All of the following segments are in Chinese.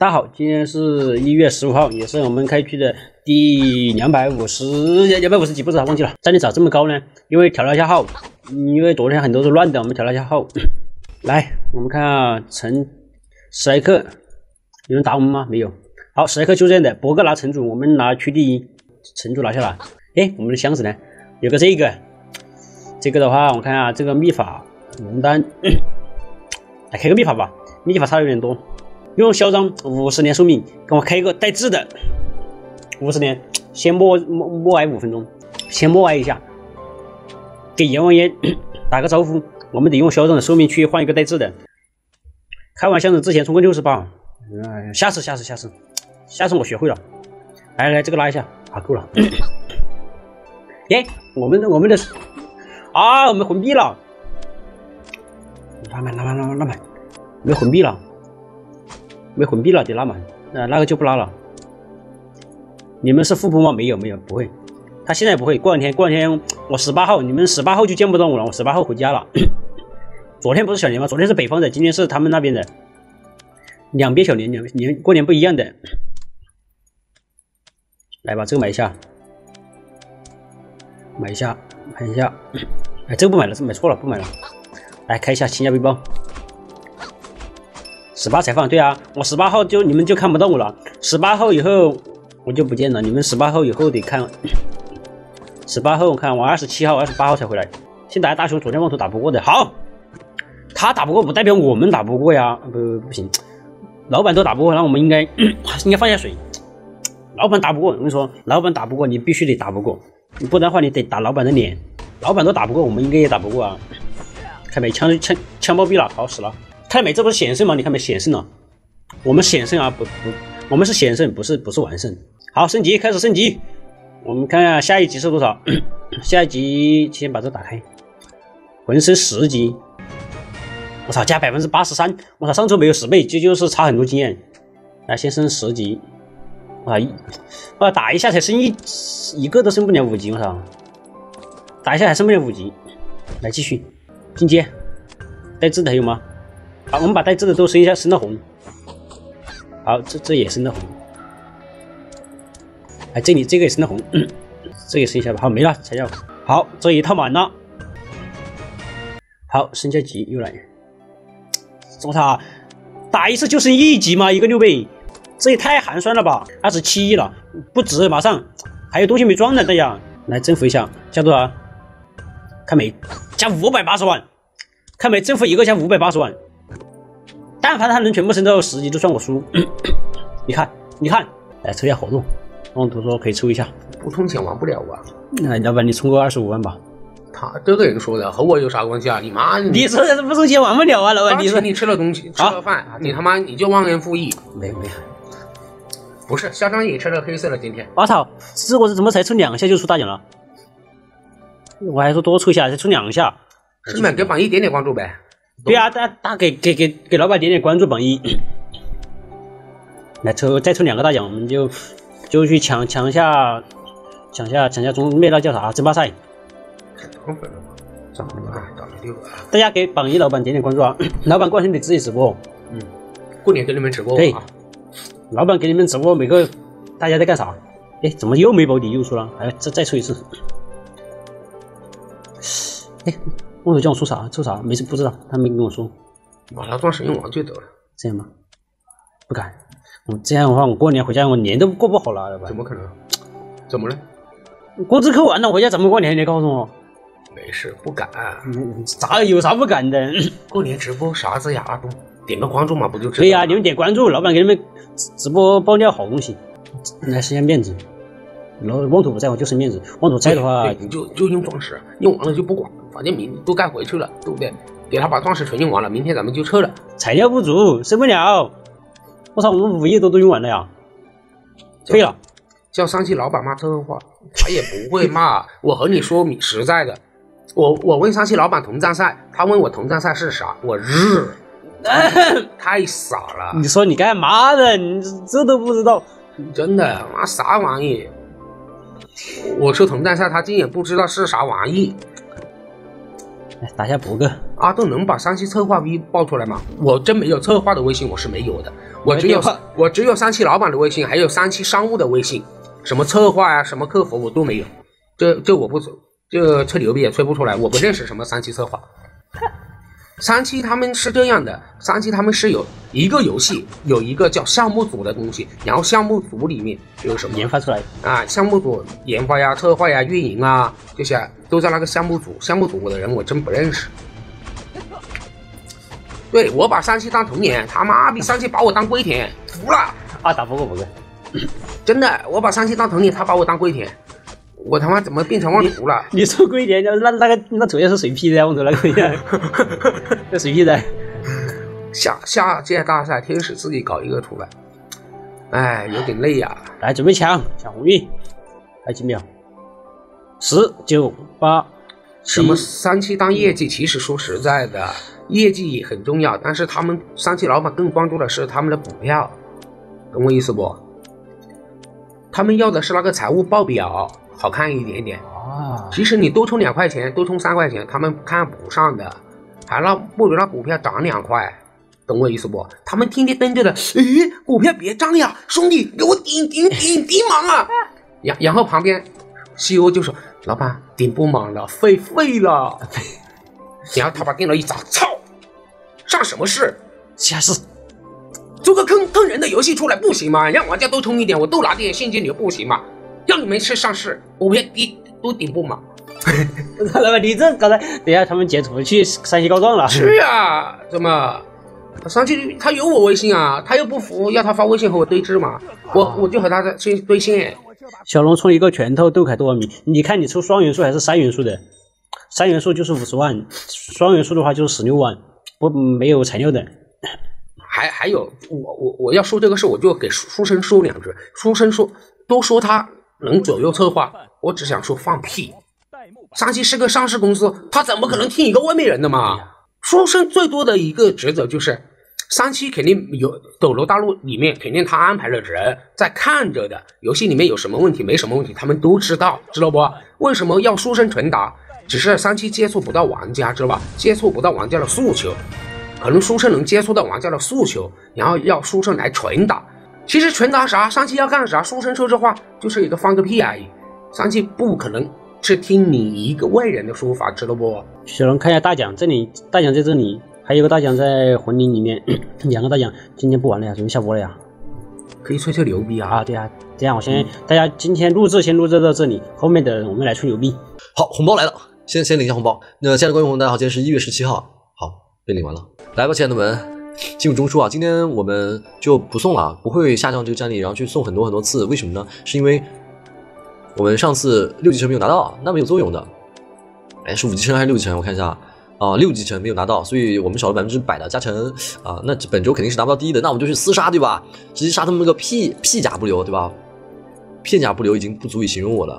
大家好，今天是1月15号，也是我们开局的第250几，不知道忘记了。战力咋这么高呢？因为调了一下号，因为昨天很多是乱的，我们调了一下号。来，我们看啊，城史莱克，有人打我们吗？没有。好，史莱克就这样的，博格拿城主，我们拿区第一，城主拿下来。哎，我们的箱子呢？有个这个的话，我看啊，这个秘法龙丹，来开个秘法吧，秘法差的有点多。用嚣张50年寿命，给我开一个带字的50年，先默哀5分钟，先默哀一下，给阎王爷打个招呼。我们得用嚣张的寿命去换一个带字的。开完箱子之前充个68，下次我学会了。来，这个拉一下啊，够了。耶，我们的啊，我们魂币了，拉满，没魂币了。没魂币了，得拉满，那个就不拉了。你们是副播吗？没有，不会。他现在不会，过两天我18号，你们18号就见不到我了。我18号回家了。昨天不是小年吗？昨天是北方的，今天是他们那边的。两边小年，过年不一样的。来吧，这个买一下，看一下。哎，这个不买了，这买错了，不买了。来开一下新价背包。18才放，对啊，我18号你们就看不到我了。18号以后我就不见了，你们18号以后得看。18号我看我27号、28号才回来。现在大雄昨天妄图打不过的，好，他打不过不代表我们打不过呀，不行，老板都打不过，那我们应该放下水。老板打不过，我跟你说，老板打不过你必须得打不过，你不然的话你得打老板的脸。老板都打不过，我们应该也打不过啊。看没，枪暴毙了，好死了。看没，这不是险胜吗？你看没，险胜了。我们险胜啊，我们是险胜，不是完胜。好，升级，开始升级。我们看看下一级是多少？下一级先把这打开。浑身10级，我操，加83%！我操，上周没有10倍，这就是差很多经验。来，先升10级。哇，打一下才升一个都升不了5级，我操！打一下还升不了5级。来，继续进阶。带字的还有吗？好，我们把带字的都升一下，升到红。好，这也升到红。哎，这里这个也升到红，这也升一下吧。好，没了材料。好，这一套满了。好，升下级又来。我操，打一次就升1级吗？一个6倍，这也太寒酸了吧！27亿了，不止，马上还有东西没装呢，大家来征服一下，加多少？看没？加580万。看没？征服一个加580万。但凡他能全部升到10级，就算我输。你看，来抽一下活动。汪图说可以抽一下， 不充钱玩不了啊。 那要不然你充个25万吧。 他这个人说的和我有啥关系啊？你妈！ 你说的是不充钱玩不了啊，老板。你说你吃了东西，吃了饭，你他妈你就忘恩负义。 没。 不是，嚣张也吃了黑色了，今天。 我操，我怎么才抽2下就出大奖了？我还说多抽一下，才抽2下。 是们给榜一点点关注呗。 对啊，大给老板点点关注，榜一。来再抽2个大奖，我们就去抢下中那叫啥争霸赛。 涨粉了吗？涨了6个。 大家给榜一老板点点关注啊！老板过两天得自己直播。 过年给你们直播。 对，老板给你们直播，每个大家在干啥？哎，怎么又没保底又出了？哎，再抽一次。哎，汪总叫我抽啥？没事，不知道，他没跟我说。 把他装神用王就得了。 这样吗？不敢。我这样的话，我过年回家，我年都过不好了，老板。 怎么可能？怎么了？ 工资扣完了，回家怎么过年？你告诉我。 没事，不敢。 有啥不敢的？ 过年直播啥子呀？点个关注嘛，不就知道？ 对呀，你们点关注，老板给你们直播爆料好东西。来实现面子。然后汪土不在，我就生面子。汪土在的话， 你就用钻石，用完了就不管，反正明都该回去了，对不对？给他把钻石全用完了，明天咱们就撤了。 材料不足，升不了。我操，我们5亿多都用完了呀！废了。 叫上期老板骂这个话，他也不会骂。我和你说明实在的，我问上期老板同战赛，他问我同战赛是啥，我日，太傻了。 你说你干嘛的？你这都不知道？ 真的，妈啥玩意？我说同战赛，他竟然不知道是啥玩意。 打下博哥。 阿豆能把上期策划 V 爆出来吗？我真没有策划的微信，我是没有的。 我只有三期老板的微信，还有三期商务的微信，什么策划呀、什么客服我都没有。这我不这吹牛逼也吹不出来，我不认识什么三期策划。三期他们是这样的，三期他们是有一个游戏，有一个叫项目组的东西，然后项目组里面有什么研发出来啊？项目组研发呀、策划呀、运营啊，这些都在那个项目组。项目组的人我真不认识。对，我把三期当童年，他妈逼三期把我当龟田，服了。 打不过。 真的，我把三期当童年，他把我当龟田，我他妈怎么变成妄图了？ 你说龟田，那主要是水 P 的呀，我说那个呀，这水 P 的。 下届大赛天使自己搞一个出来，哎，有点累呀。 来，准备抢红运，还有几秒？10、9、8。 什么三期当业绩？其实说实在的，业绩也很重要，但是他们三期老板更关注的是他们的股票，懂我意思不？他们要的是那个财务报表好看一点点啊。其实你多充2块钱，多充3块钱，他们看不上的，还不如让股票涨2块，懂我意思不？他们天天瞪着的，股票别涨呀，兄弟，给我顶满啊！然后旁边 CEO 就说：“老板，顶不满了，废了。”然后他把电脑一砸，操，上什么市？ 下市。 做个坑人的游戏出来不行吗？让玩家都充一点，我都拿点现金流不行吗？让你们去上市，我别都顶不满。 老板，你这搞的，等一下他们截图去山西告状了。 是啊，怎么？上去他有我微信啊，他又不服，要他发微信和我对峙嘛，我就和他去对线。 小龙充一个拳头，窦凯多少米？你看你出双元素还是3元素的？3元素就是50万，双元素的话就是16万，没有材料的。 还有我要说这个事，我就给书生说2句。书生说都说他能左右策划，我只想说放屁。三期是个上市公司，他怎么可能听一个外面人的嘛？书生最多的一个职责就是三期肯定有斗罗大陆里面肯定他安排了人在看着的，游戏里面有什么问题没什么问题他们都知道不？为什么要书生传达？只是三期接触不到玩家，知道吧？接触不到玩家的诉求，可能书生能接触到玩家的诉求，然后要书生来传达。其实传达啥，三期要干啥，书生说这话就是一个放个屁而已。三期不可能是听你一个外人的说法，知道不？ 小龙看一下大奖，这里大奖在这里，还有个大奖在魂灵里面，2个大奖，今天不玩了呀，准备下播了呀。 可以吹吹牛逼啊！ 对啊，这样我先大家今天先录制到这里，后面的我们来吹牛逼。 好，红包来了，先领一下红包。那亲爱的观众朋友，大家好，今天是1月17号，好，被领完了。来吧，亲爱的们，进入中枢啊！今天我们就不送了，不会下降这个战力，然后去送很多次。为什么呢？是因为我们上次6级城没有拿到，那没有作用的。哎，是5级城还是6级城？我看一下啊，6级城没有拿到，所以我们少了100%的加成啊。那本周肯定是拿不到第1的，那我们就去厮杀，对吧？直接杀他们那个屁甲不留，对吧？片甲不留已经不足以形容我了。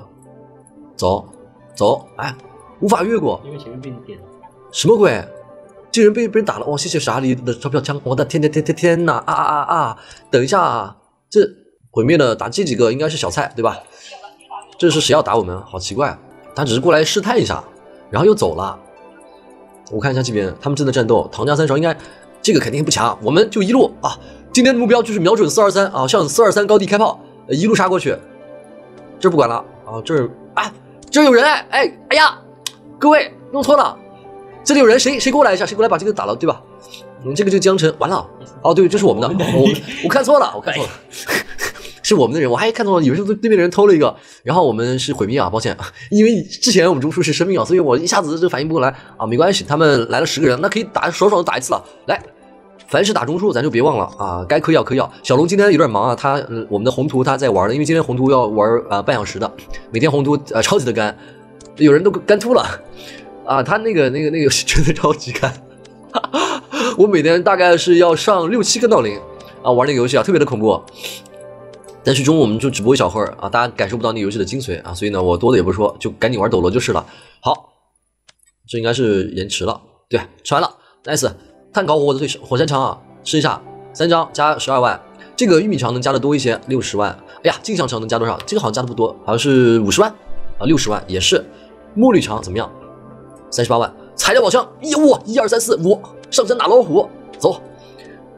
走，哎，无法越过， 因为前面被你点了。 什么鬼？这人被人打了！哇，谢谢傻里的钞票枪！我的天哪！啊！等一下啊，这毁灭的打这几个应该是小菜对吧？这是谁要打我们？好奇怪，他只是过来试探一下，然后又走了。我看一下这边他们正在战斗，唐家三少应该这个肯定不强，我们就一路啊！今天的目标就是瞄准423啊，向423高地开炮，一路杀过去。这不管了啊，这有人哎呀，各位弄错了。这里有人，谁过来一下？谁过来把这个打了，对吧？这个江城完了。哦，对，这是我们的，我看错了，是我们的人，我还看错了，以为是对面的人偷了一个。然后我们是毁灭啊，抱歉，因为之前我们中枢是生命啊，所以我一下子这个反应不过来啊，没关系，他们来了10个人，那可以爽的打一次了。来，凡是打中枢咱就别忘了啊，该嗑药。小龙今天有点忙啊，我们的宏图他在玩的，因为今天宏图要玩半小时的，每天宏图超级的干，有人都干吐了。啊，他那个真的超级干，我每天大概是要上6、7个闹铃啊，玩那个游戏啊，特别的恐怖。但是中午我们就只播1小会儿啊，大家感受不到那个游戏的精髓啊，所以呢，我多的也不说，就赶紧玩斗罗就是了。好，这应该是延迟了，对，吃完了 ，nice。碳烤火的火山肠啊，吃一下，3张加12万。这个玉米肠能加的多一些，60万。哎呀，镜像肠能加多少？这个好像加的不多，好像是50万啊，60万也是。墨绿肠怎么样？38万，材料宝箱，哇，1、2、3、4、5，上山打老虎，走。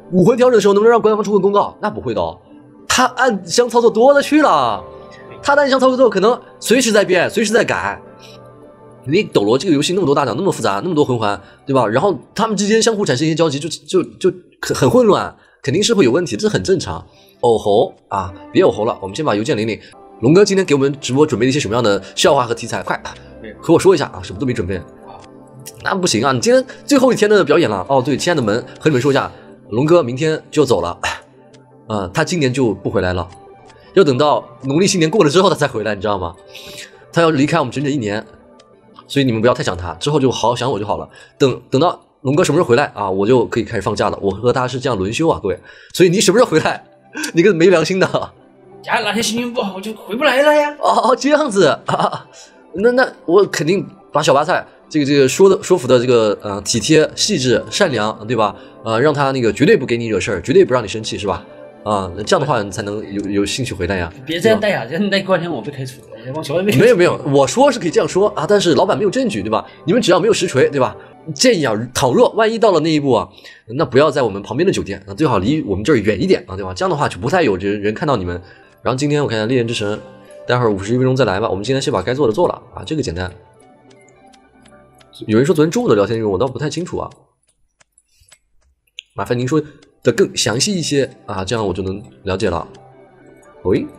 武魂调整的时候能不能让官方出个公告？那不会的哦，他暗箱操作多了去了，他的暗箱操作可能随时在变，随时在改。因为斗罗这个游戏那么多大奖，那么复杂，那么多魂环，对吧？然后他们之间相互产生一些交集，就很混乱，肯定是会有问题，这很正常。偶猴啊，别偶猴了，我们先把邮件领领。龙哥今天给我们直播准备了一些什么样的笑话和题材？快和我说一下啊，什么都没准备。那不行啊，你今天最后一天的表演了哦。对，亲爱的们，和你们说一下，龙哥明天就走了，他今年就不回来了，要等到农历新年过了之后他才回来，你知道吗？他要离开我们整整1年。所以你们不要太想他，之后就好好想我就好了。等到龙哥什么时候回来啊，我就可以开始放假了。我和他是这样轮休啊，各位。所以你什么时候回来？你个没良心的！ 假如哪天心情不好，就回不来了呀。 哦，这样子啊，那我肯定把小巴菜这个说服的这个体贴、细致、善良，对吧？让他那个绝对不给你惹事儿，绝对不让你生气，是吧？这样的话你才能有兴趣回来呀。 别这样带啊，这样带过两天我被开除了。 没有，我说是可以这样说啊，但是老板没有证据，对吧？你们只要没有实锤，对吧？建议啊，倘若万一到了那一步啊，那不要在我们旁边的酒店，最好离我们这儿远一点啊，对吧？这样的话就不太有人看到你们。然后今天我看一下烈焰之神，待会儿51分钟再来吧。我们今天先把该做的做了啊，这个简单。有人说昨天中午的聊天内容我倒不太清楚啊，麻烦您说的更详细一些啊，这样我就能了解了。喂。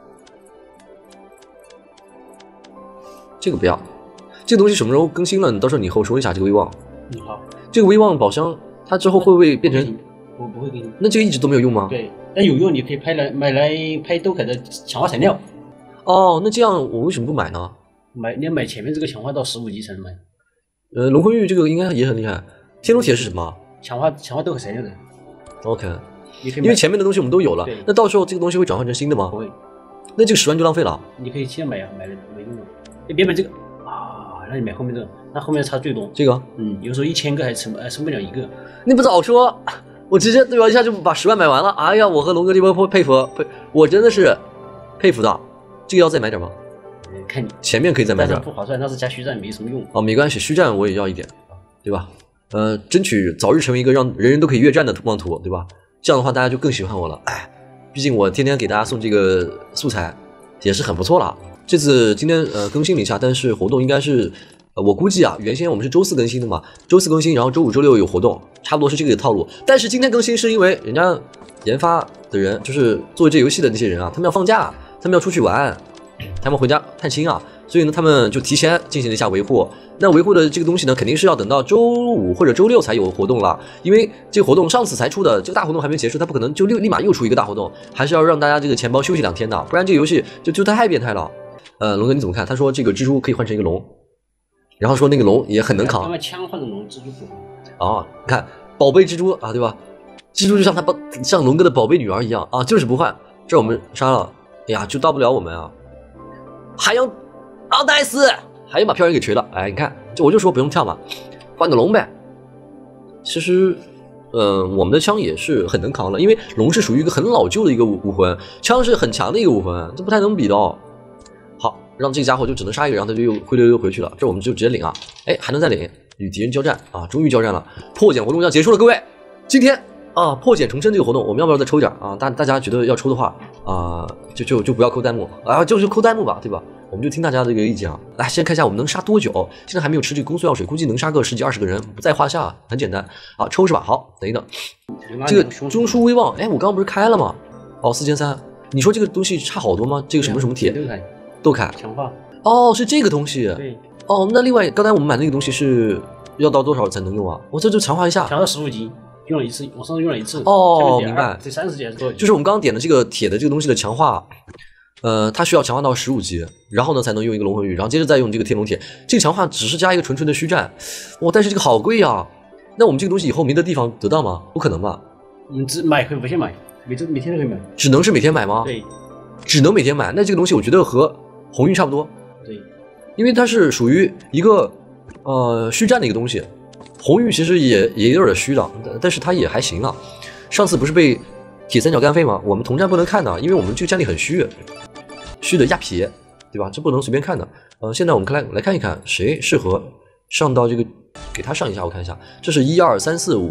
这个不要，这个东西什么时候更新了？你到时候你和我说一下这个威望。 好。 这个威望宝箱，它之后会不会变成？ 我不会给你。 那这个一直都没有用吗？ 对，但有用，你可以买来拍豆凯的强化材料。 哦，那这样我为什么不买呢？ 你要买前面这个强化到15级才能买。 龙魂玉这个应该也很厉害。天龙铁是什么？ 强化豆凯材料的。 OK。因为前面的东西我们都有了，那到时候这个东西会转换成新的吗？ 不会。 那这个10万就浪费了。 你可以现在买啊，买了没用了。别买这个啊，那你买后面这个，那后面差最多。 这个， 有时候1000个还撑不了1个。 你不早说，我直接对吧一下就把10万买完了。哎呀，我和龙哥这波佩服，我真的是佩服的。这个要再买点吗？ 看你前面可以再买点， 不划算，那是加虚战没什么用。 哦，没关系，虚战我也要一点，对吧？争取早日成为一个让人人都可以越战的妄图，对吧？这样的话大家就更喜欢我了。哎，毕竟我天天给大家送这个素材，也是很不错了。这次今天更新了一下，但是活动应该是我估计啊，原先我们是周4更新的嘛，周4更新，然后周5、周6有活动，差不多是这个套路。但是今天更新是因为人家研发的人，就是做这游戏的那些人啊，他们要放假，他们要出去玩，他们回家探亲啊，所以呢，他们就提前进行了一下维护。那维护的这个东西呢，肯定是要等到周5或者周6才有活动了，因为这个活动上次才出的，这个大活动还没结束，它不可能就立马又出一个大活动，还是要让大家这个钱包休息2天的，不然这个游戏就太变态了。龙哥你怎么看？他说这个蜘蛛可以换成一个龙，然后说那个龙也很能扛。 他们枪换成龙，蜘蛛不换。 哦，你看宝贝蜘蛛啊，对吧？蜘蛛就像龙哥的宝贝女儿一样啊，就是不换。这我们杀了，哎呀，就到不了我们啊。还要戴斯，还要把漂人给锤了。哎，你看，我就说不用跳嘛，换个龙呗。其实，我们的枪也是很能扛了，因为龙是属于一个很老旧的一个武魂，枪是很强的一个武魂，这不太能比的哦。好，让这个家伙就只能杀一个，然后他就又灰溜溜回去了。这我们就直接领啊！哎，还能再领，与敌人交战啊！终于交战了，破茧活动要结束了，各位，今天啊，破茧重生这个活动，我们要不要再抽点啊？大家觉得要抽的话啊，就不要扣弹幕啊，就扣弹幕吧，对吧？我们就听大家的这个意见啊。来，先看一下我们能杀多久，现在还没有吃这个攻速药水，估计能杀个10几20个人，不在话下，很简单啊，抽是吧？好，等一等，这个中枢威望，哎，我刚刚不是开了吗？哦，4300，你说这个东西差好多吗？这个什么铁？豆凯强化哦，是这个东西。 对哦，那另外刚才我们买那个东西是要到多少才能用啊？我这就强化一下， 强到15级，用了一次，我上次用了一次。 哦，明白。 这30级还是多少级？ 就是我们刚刚点的这个铁的这个东西的强化，它需要强化到15级，然后呢才能用一个龙魂玉，然后接着再用这个天龙铁。这个强化只是加一个纯纯的虚战，哇！但是这个好贵呀。那我们这个东西以后没的地方得到吗？不可能吧？ 只买可以无限买，每天都可以买。 只能是每天买吗？ 对， 只能每天买。那这个东西我觉得和红玉差不多。 对， 因为它是属于一个虚战的一个东西，红玉其实也有点虚的，但是它也还行啊。上次不是被铁三角干废吗？我们同战不能看的，因为我们这个战力很虚的压皮，对吧？这不能随便看的。现在我们来看一看谁适合上到这个，给他上一下，我看一下，这是1、2、3、4、5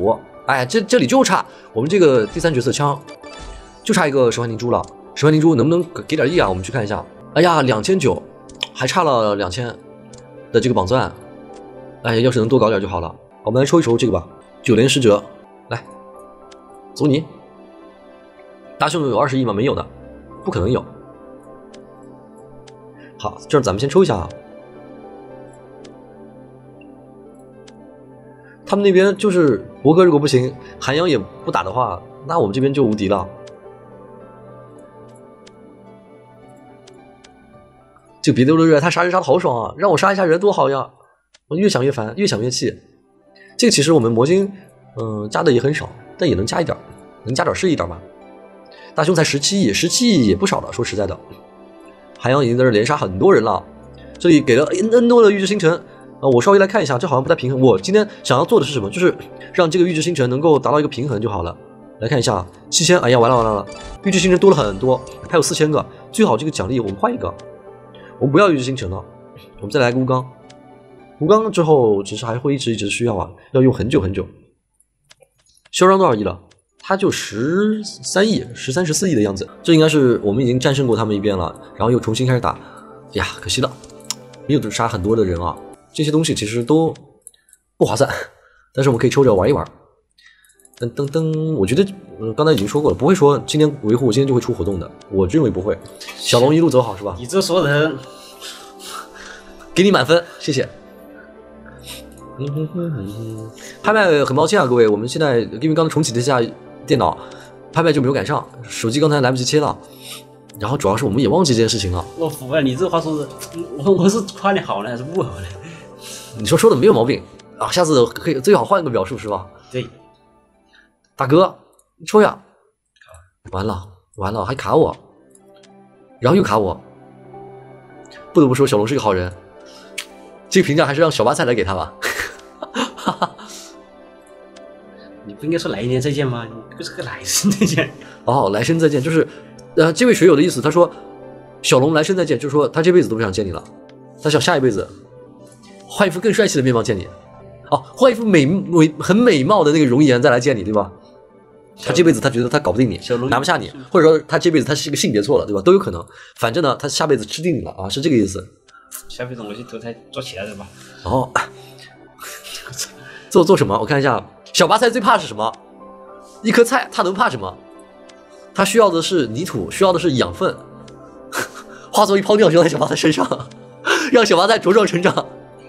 哎，这里就差我们这个第3角色枪，就差一个10万灵珠了。10万灵珠能不能给点力啊？我们去看一下。哎呀，2900，还差了2000的这个榜钻。哎，要是能多搞点就好了。我们来抽一抽这个吧，9连10折，来，走你。大兄有20亿吗？没有的，不可能有。好，这儿咱们先抽一下啊。他们那边就是博哥如果不行，韩阳也不打的话，那我们这边就无敌了。这个别的热他杀人杀的好爽啊，让我杀一下人多好呀！我越想越烦，越想越气。这个其实我们魔晶加的也很少，但也能加一点，能加点是一点吧。大兄才17亿，17亿也不少了，说实在的。韩阳已经在这连杀很多人了，这里给了 N 多的预知星辰。我稍微来看一下，这好像不太平衡。我今天想要做的是什么？就是让这个预知星辰能够达到一个平衡就好了。来看一下7000，哎呀，完了！预知星辰多了很多，还有4000个。最好这个奖励我们换一个，我们不要预知星辰了，我们再来个无钢。无钢之后其实还会一直需要啊，要用很久。嚣张多少亿了？他就13亿、13、14亿的样子。这应该是我们已经战胜过他们一遍了，然后又重新开始打。哎呀，可惜了，没有杀很多的人啊。这些东西其实都不划算，但是我们可以抽着玩一玩。我觉得刚才已经说过了，不会说今天维护今天就会出活动的，我认为不会。小龙一路走好是吧？ 你这说的， 给你满分，谢谢。拍卖很抱歉啊，各位，我们现在因为刚才重启了一下电脑，拍卖就没有赶上，手机刚才来不及切了。然后主要是我们也忘记这件事情了。 我服了，你这话说的，我是夸你好呢还是不好呢？ 你说的没有毛病啊，下次可以最好换个表述是吧？ 对， 大哥，你抽呀！完了，还卡我，然后又卡我。不得不说，小龙是个好人，这个评价还是让小巴菜来给他吧。 你不应该说来年再见吗？你不是个来生再见。 哦，来生再见，就是这位学友的意思，他说小龙来生再见，就是说他这辈子都不想见你了，他想下一辈子换一副更帅气的面貌见你，换一副很美貌的那个容颜再来见你，对吧？他这辈子他觉得他搞不定你，拿不下你，或者说他这辈子他是一个性别错了，对吧？都有可能。反正呢，他下辈子吃定你了啊，是这个意思。 下辈子我去投胎做其他人吧。 哦，做什么？我看一下，小巴菜最怕是什么？一颗菜，他能怕什么？他需要的是泥土，需要的是养分，化作一泡尿扔在小巴菜身上，让小巴菜茁壮成长。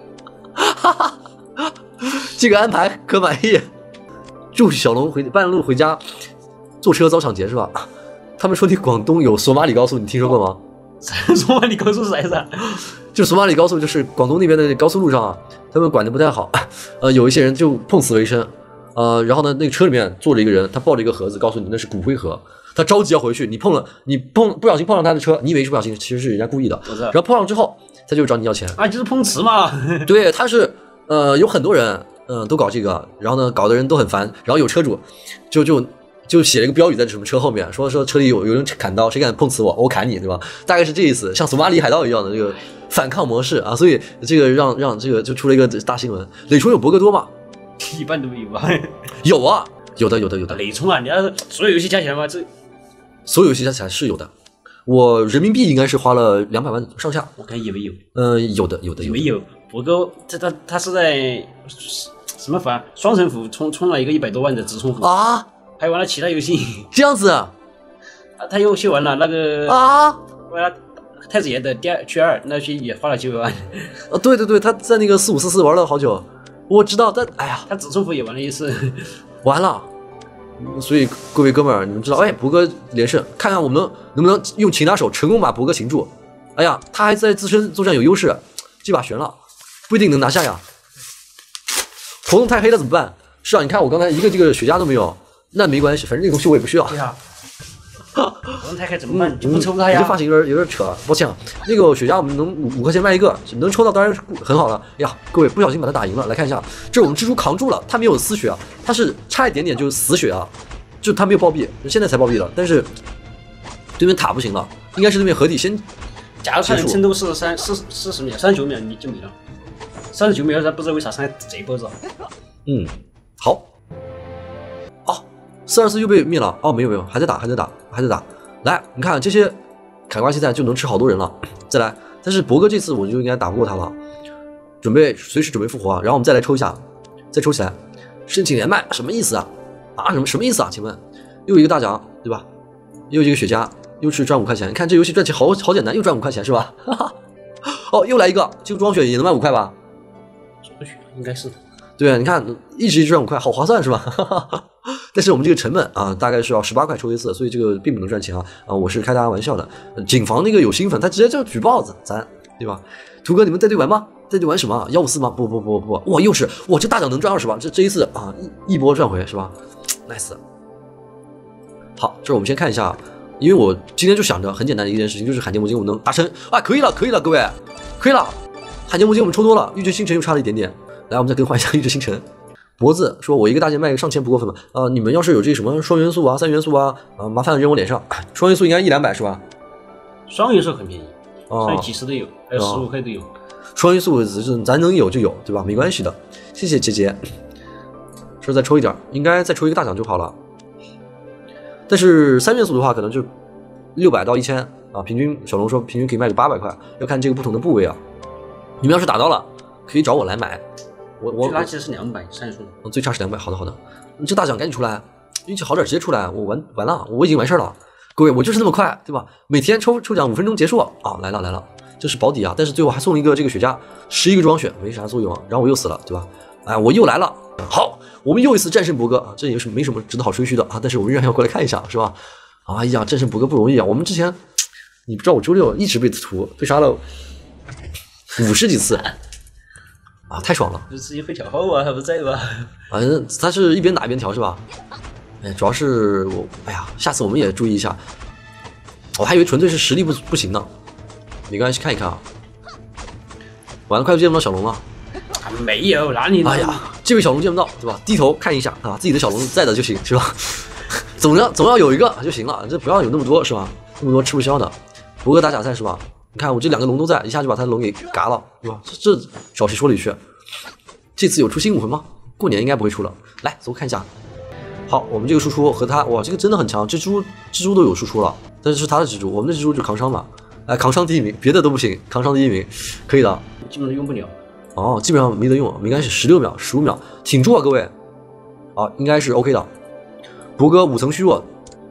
这个安排可满意。祝小龙半路回家，坐车遭抢劫是吧？他们说你广东有索马里高速，你听说过吗？ 索马里高速是啥意思啊？ 就是索马里高速，就是广东那边的高速路上啊，他们管得不太好，有一些人就碰瓷为生，然后呢，那个车里面坐着一个人，他抱着一个盒子，告诉你那是骨灰盒，他着急要回去，你不小心碰上他的车，你以为是不小心，其实是人家故意的，然后碰上之后，他就找你要钱啊，就是碰瓷嘛。 对，他是有很多人都搞这个，然后呢，搞的人都很烦，然后有车主就写了一个标语在什么车后面，说车里有人砍刀，谁敢碰瓷我砍你，对吧？大概是这意思，像索马里海盗一样的这个反抗模式啊，所以这个让这个就出了一个大新闻。磊冲有博格多吗？ 一般都没有吧？ 有啊，有的。 磊冲啊，你要是所有游戏加起来吗？ 所有游戏加起来是有的。我人民币应该是花了200万上下。 我看有没有？ 有的。 没有，博格他是在什么服啊？双城服充了一个100多万的直充服啊， 还玩了其他游戏。 这样子啊？ 他又去玩了那个玩了太子爷的去2那些也花了900万。 对，他在那个4544玩了好久，我知道，但哎呀， 他直充服也玩了一次， 完了。所以各位哥们儿，你们知道，博哥连胜，看看我们能不能用擒拿手成功把博哥擒住。哎呀，他还在自身作战有优势，这把悬了，不一定能拿下呀。活动太黑了怎么办？是啊，你看我刚才一个这个雪茄都没有，那没关系，反正这个东西我也不需要。 对呀。活动太黑怎么办？就不抽他呀。 你这发型有点扯，抱歉啊。那个雪茄我们能5块钱卖一个，能抽到当然是很好了。哎呀，各位不小心把他打赢了，来看一下，这是我们蜘蛛扛住了，他没有丝血啊，他是差一点点就死血啊，就他没有暴毙，现在才暴毙了，但是对面塔不行了，应该是对面合体先。 假如他能撑都是40秒，39秒你就没了。39秒他不知道为啥上来贼波子。 好。 424又被灭了。哦，没有，还在打。来，你看这些凯瓜现在就能吃好多人了。再来，但是博哥这次我就应该打不过他了，随时准备复活啊。然后我们再来抽一下，再抽起来，申请连麦什么意思啊？什么意思啊？请问，又一个大奖对吧？又一个雪茄，又是赚5块钱。你看这游戏赚钱好简单，又赚5块钱是吧？哦，又来一个，这个装雪也能卖5块吧？ 应该是。 对啊，你看一直赚5块，好划算是吧？但是我们这个成本啊，大概是要18块抽一次，所以这个并不能赚钱啊。我是开大家玩笑的。谨防那个有新粉，他直接就举报咱，对吧？图哥，你们带队玩吗？带队玩什么？154吗？不，哇，又是哇，这大奖能赚20吧？这一次啊，一波赚回是吧 ？nice。好，这我们先看一下，因为我今天就想着很简单的一件事情，就是罕见魔晶我能达成啊，可以了，各位，可以了，罕见魔晶我们抽多了，预知星辰又差了一点点。来，我们再更换一下预知星辰。脖子说：“我一个大件卖个上千不过分吧？你们要是有这什么双元素啊、3元素啊，麻烦扔我脸上。双元素应该100-200是吧？ 双元素很便宜，所以几十都有，还有15块都有。 双元素咱能有就有，对吧？没关系的。谢谢姐姐。说再抽一点，应该再抽一个大奖就好了。但是3元素的话，可能就600到1000啊。平均小龙说平均可以卖个800块，要看这个不同的部位啊。你们要是打到了，可以找我来买。” 最垃圾的是2003数， 最差是200。好的，你这大奖赶紧出来，运气好点直接出来。我完了，我已经完事了。各位，我就是那么快，对吧？每天抽奖5分钟结束啊！来了，这是保底啊！但是最后还送了一个这个雪茄，11个装血，没啥作用啊。然后我又死了，对吧？哎，我又来了。好，我们又一次战胜博哥啊，这也是没什么值得好吹嘘的啊。但是我们仍然要过来看一下，是吧？哎呀，战胜博哥不容易啊！我们之前，你不知道我周6一直被屠，被杀了50几次。啊，太爽了！ 就自己会调后啊，他不在吧？ 反正他是一边打一边调是吧？哎，主要是我，哎呀，下次我们也注意一下。我还以为纯粹是实力不行呢，没关系，看一看啊。完了，快见不到小龙了。 没有，哪里？ 哎呀，这位小龙见不到，对吧？低头看一下啊，自己的小龙在的就行，是吧？总要有一个就行了，这不要有那么多是吧？那么多吃不消的。博哥打假赛是吧？你看我这2个龙都在，一下就把他的龙给嘎了，对吧？这少谁说了一句。这次有出新武魂吗？过年应该不会出了。来，走看一下。好，我们这个输出和他，哇，这个真的很强，蜘蛛都有输出了，但是他的蜘蛛，我们的蜘蛛就扛伤了。哎，扛伤第1名，别的都不行，扛伤第1名，可以的。 基本上用不了。 哦，基本上没得用，没关系，16秒、15秒，挺住啊，各位。啊，应该是 OK 的。博哥5层虚弱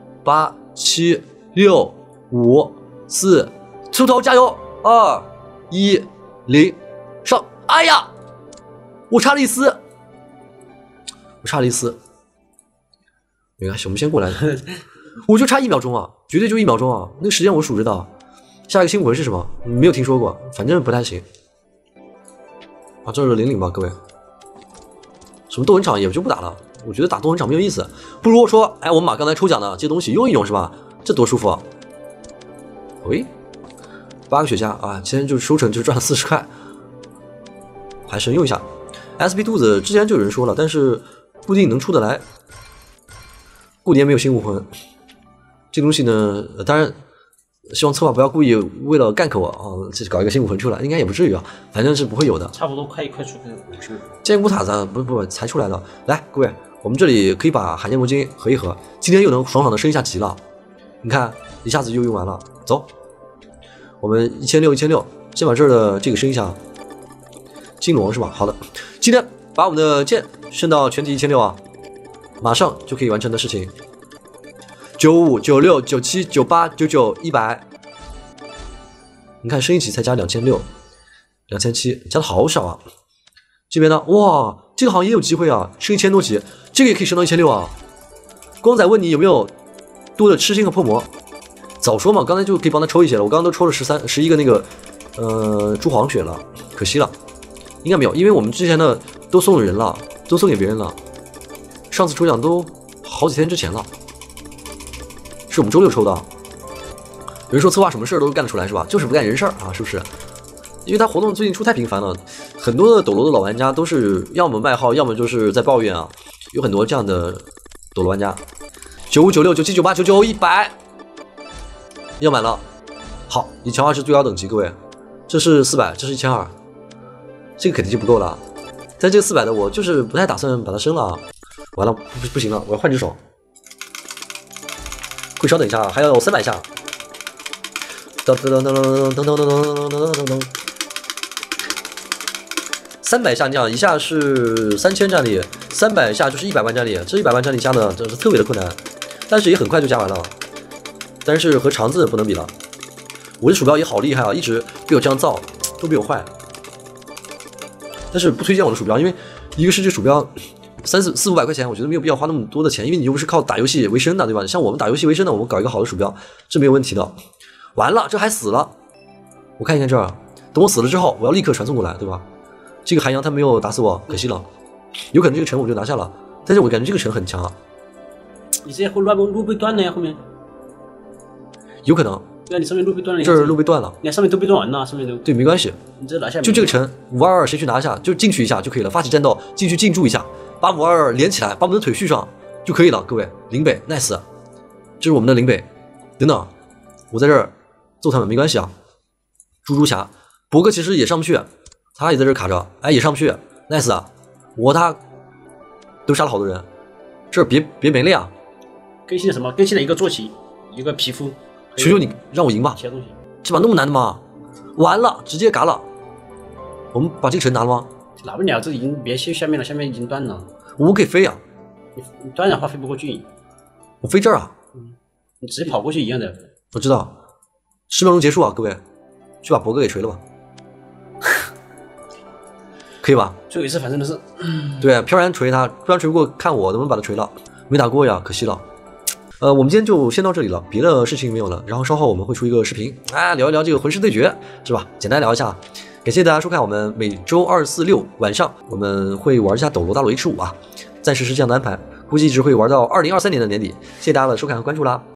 ，8、7、6、5、4。出头加油！2、1、0，上！哎呀，我差了一丝，没关系，我们先过来。我就差1秒钟啊，绝对就1秒钟啊，那个时间我数着的。下一个新武魂是什么？没有听说过，反正不太行。啊，这是00吧，各位。什么斗魂场也就不打了，我觉得打斗魂场没有意思，不如说，哎，我们把刚才抽奖的这些东西用一用，是吧？这多舒服啊！喂。8个雪茄啊，今天就收成就赚了40块，还神用一下。SP 肚子之前就有人说了，但是不一定能出得来。过年没有新武魂，这东西呢，当然希望策划不要故意为了干我啊，这搞一个新武魂出来，应该也不至于啊，反正是不会有的。 差不多快出个50。 坚固塔子不才出来的，来各位，我们这里可以把罕见魔晶合一合，今天又能爽爽的升一下级了。你看，一下子就用完了，走。我们1600，先把这儿的这个升一下，金龙是吧？好的，今天把我们的剑升到全体1600啊，马上就可以完成的事情。95、96、97、98、99、100，你看升一级才加2600、2700，加的好少啊。这边呢，哇，这个好像也有机会啊，升1000多级，这个也可以升到1600啊。光仔问你有没有多的吃星和破魔？早说嘛，刚才就可以帮他抽一些了。我刚刚都抽了11个那个朱黄血了，可惜了。应该没有，因为我们之前的都送人了，都送给别人了。上次抽奖都好几天之前了，是我们周6抽的。有人说策划什么事儿都干得出来是吧？就是不干人事儿啊，是不是？因为他活动最近出太频繁了，很多的斗罗的老玩家都是要么卖号，要么就是在抱怨啊。有很多这样的斗罗玩家。95、96、97、98、99、100。要满了，好，1002是最高等级，各位，这是400，这是1200，这个肯定就不够了。但这个400的我就是不太打算把它升了，完了不行了，我要换只手。 会稍等一下，还要300下。噔噔噔噔噔噔噔噔噔噔噔噔，300下，你想一下是3000战力，300下就是100万战力，这100万战力加呢，真是特别的困难，但是也很快就加完了，但是和肠子不能比了。我的鼠标也好厉害啊，一直被我这样造，都被我坏。但是不推荐我的鼠标，因为一个是这鼠标400-500块钱，我觉得没有必要花那么多的钱，因为你又不是靠打游戏为生的，对吧？像我们打游戏为生的，我们搞一个好的鼠标是没有问题的。完了，这还死了，我看一看这儿，等我死了之后，我要立刻传送过来，对吧？这个韩阳他没有打死我，可惜了，有可能这个城我就拿下了，但是我感觉这个城很强啊。 你这会路被断了呀，后面有可能。 对啊，你上面路被断了， 这儿路被断了， 你看上面都被断完了，上面都。 对，没关系， 你这拿下。 就这个城522谁去拿下，就进去一下就可以了，发起战斗，进去进驻一下，把522连起来，把我们的腿续上就可以了。各位，林北 nice， 这是我们的林北。等等，我在这儿揍他们没关系啊。猪猪侠，博哥其实也上不去，他也在这儿卡着，哎，也上不去 ，nice 啊，我他都杀了好多人，这儿别没了呀。 更新了什么？更新了一个坐骑，一个皮肤。 求求你让我赢吧！ 其他东西， 这把那么难的吗？完了，直接嘎了。我们把这个城拿了吗？ 拿不了，这已经别去下面了，下面已经断了。 我们可以飞啊！ 你断的话飞不过去。 我飞这儿啊！ 你直接跑过去一样的。 我知道，10秒钟结束啊，各位，去把博哥给锤了吧，可以吧？ 最后一次反正都是， 对，飘然锤他，飘然锤不过，看我能不能把他锤了，没打过呀，可惜了。我们今天就先到这里了，别的事情没有了。然后稍后我们会出一个视频啊，聊一聊这个魂师对决，是吧？简单聊一下。感谢大家收看，我们每周2、4、6晚上我们会玩一下斗罗大陆 H5啊，暂时是这样的安排，估计一直会玩到2023年的年底。谢谢大家的收看和关注啦。